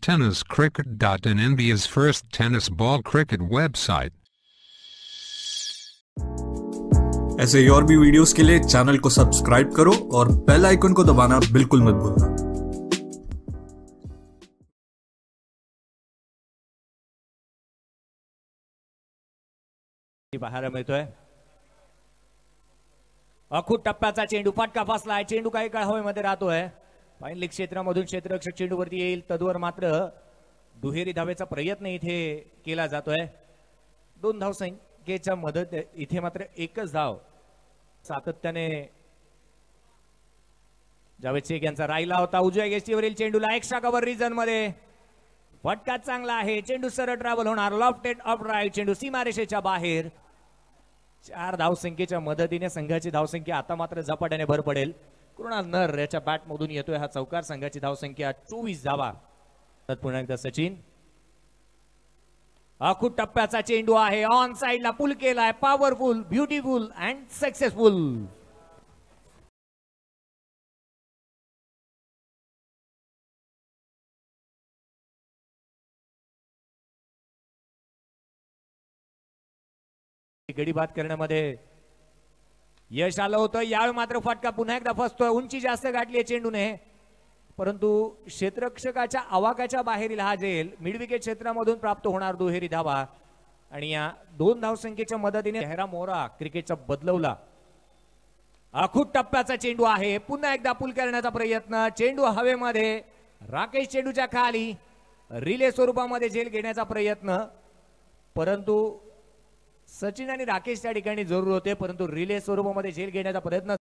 TennisCricket.in, India's first tennis ball cricket website. ऐसे ही और भी वीडियोस के लिए चैनल को सब्सक्राइब करो और बेल आइकन को दबाना बिल्कुल मत भूलना। पाहायला मिळतोय अखूट टप्प्याचा चेंडू, फटका फसलाय, चेंडू काही काळ हवेमध्ये राहतोय, फाईनल क्षेत्रामधून क्षेत्ररक्षक चेंडूवरती येईल, तद्वर मात्र दुहेरी धावेचा प्रयत्न इथे केला जातोय। 2 धावसंख्येच्या मदत इथे मात्र एकच धाव सातत्याने जावेद शेख यांचा राहिला होता। उजव्या गेस्टीवरील चेंडूला एक्स्ट्रा कव्हर रिजन मध्ये फटका चांगला आहे, चेंडू सरळ ट्रॅव्हल होणार, लॉफ्टेड अप राईट, चेंडू सीमारेषेच्या बाहेर। 4 धावसंख्येच्या मदतीने संघाची धावसंख्या आता मात्र झपाट्याने भर पडेल। कृणाल नर याच्या बॅट मधून येतोय हा चौकार, संघाची धावसंख्या 24 धावा। पुन्हा एकदा सचिन, अखूट टप्प्याचा चेंडू आहे, ऑन साइडला पुल केलाय, पॉवरफुल, ब्युटिफुल अँड सक्सेसफुल। गडी बाद करण्यामध्ये यश आलं होतं, यावेळी मात्र फटका पुन्हा एकदा फसतोय, उंची जास्त गाठली चेंडूने, परंतु क्षेत्ररक्षकाच्या आवाकाच्या बाहेरील हा झेल, मिड विकेट क्षेत्रामधून प्राप्त होणार दुहेरी धावा। आणि या 2 धावसंख्येच्या मदतीने चेहरा मोहरा क्रिकेटचा बदलवला। अखूट टप्प्याचा चेंडू आहे, पुन्हा एकदा पुल करण्याचा प्रयत्न, चेंडू हवेमध्ये, राकेश चेंडूच्या खाली, रिले स्वरूपामध्ये झेल घेण्याचा प्रयत्न, परंतु सचिन आणि राकेश त्या ठिकाणी जरूर होते, परंतु रिले स्वरूपामध्ये झेल घेण्याचा प्रयत्न